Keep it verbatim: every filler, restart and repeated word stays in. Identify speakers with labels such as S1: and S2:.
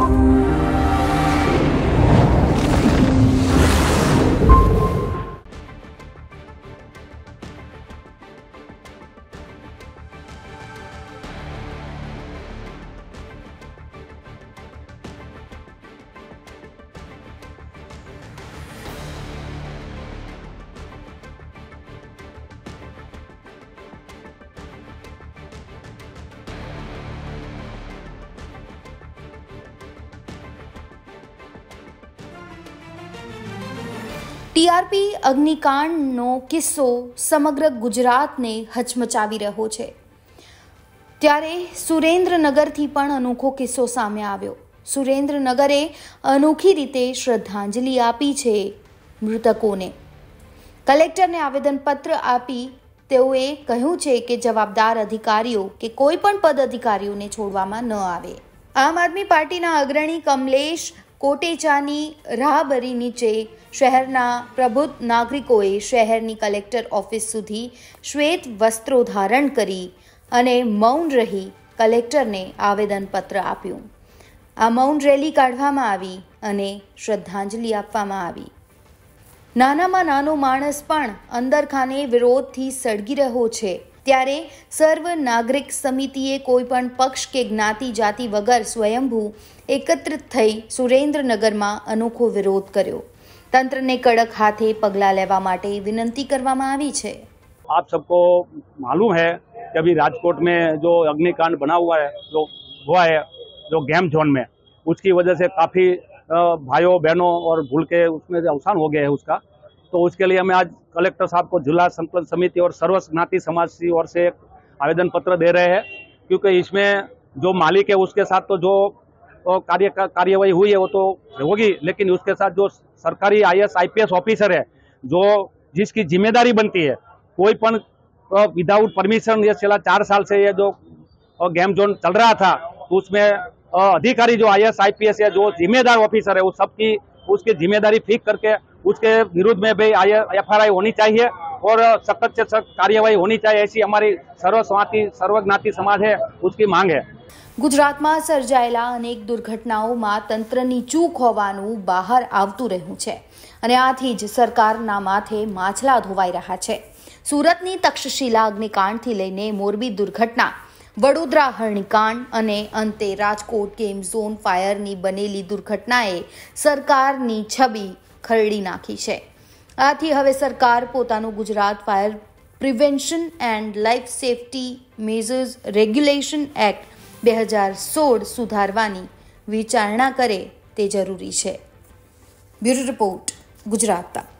S1: TRP અગ્નિકાંડનો કિસ્સો સમગ્ર ગુજરાતને હચમચાવી રહ્યો છે, ત્યારે સુરેન્દ્રનગરથી પણ અનોખો કિસ્સો સામે આવ્યો. સુરેન્દ્રનગરે અનોખી રીતે શ્રદ્ધાંજલિ આપી છે મૃતકોને. કલેક્ટરને આવેદનપત્ર આપી તેઓએ કહ્યું છે કે જવાબદાર અધિકારીઓ કે કોઈ પણ પદ અધિકારીઓને છોડવામાં ન આવે. આમ આદમી પાર્ટીના અગ્રણી કમલેશ કોટેચાની રાહબરી નીચે શહેરના પ્રબુદ્ધ નાગરિકોએ શહેરની કલેક્ટર ઓફિસ સુધી શ્વેત વસ્ત્રો ધારણ કરી અને મૌન રહી કલેક્ટરને આવેદનપત્ર આપ્યું. આ મૌન રેલી કાઢવામાં આવી અને શ્રદ્ધાંજલિ આપવામાં આવી. નાનામાં નાનો માણસ પણ અંદરખાને વિરોધથી સળગી રહ્યો છે, ત્યારે સર્વ નાગરિક સમિતિએ કોઈ પણ પક્ષ કે જ્ઞાતિ જાતિ વગર સ્વયંભૂ એકત્રિત થઈ સુરેન્દ્રનગરમાં અનોખો વિરોધ કર્યો. તંત્રને કડક હાથે પગલાં લેવા માટે વિનંતી કરવામાં આવી છે.
S2: आप सबको मालूम है कि अभी राजकोट में जो अग्निकांड बना हुआ है, जो हुआ है जो गेम जोन में, उसकी वजह से काफ़ी भाइयों बहनों और भूल के उसमें अवसान हो गया है उसका. तो उसके लिए हमें आज कलेक्टर साहब को जिला संकलन समिति और सर्व ज्ञाति समाज की ओर से एक आवेदन पत्र दे रहे हैं, क्योंकि इसमें जो मालिक है उसके साथ तो जो कार्य कार्यवाही हुई है वो तो होगी, लेकिन उसके साथ जो सरकारी I S I P S officer है, जो जिसकी जिम्मेदारी बनती है, कोई पण विदाउट परमिशन ये चला चार साल से ये जो गेम जोन चल रहा था, तो उसमें अधिकारी जो I S I P S है, जो जिम्मेदार ऑफिसर है, वो सबकी उसकी जिम्मेदारी फिक्स करके उसके विरुद्ध में भी एफ आर आई होनी चाहिए और सख्त से सख्त कार्यवाही होनी चाहिए, ऐसी हमारी सर्वस्वाती सर्वज्ञाति समाज है उसकी मांग है.
S1: ગુજરાતમાં સર્જાયેલા અનેક દુર્ઘટનાઓમાં તંત્રની ચૂક હોવાનું બહાર આવતું રહ્યું છે અને આથી જ સરકારના માથે માછલા ધોવાઈ રહ્યા છે. સુરતની તક્ષશિલા અગ્નિકાંડથી લઈને મોરબી દુર્ઘટના, વડોદરા હરણીકાંડ અને અંતે રાજકોટ ગેમ ઝોન ફાયરની બનેલી દુર્ઘટનાએ સરકારની છબી ખરડી નાખી છે. આથી હવે સરકાર પોતાનું Gujarat fire prevention and life safety measures regulation act બે હજાર સોળ સુધારવાની વિચારણા કરે તે જરૂરી છે. બ્યુરો રિપોર્ટ, ગુજરાત તક.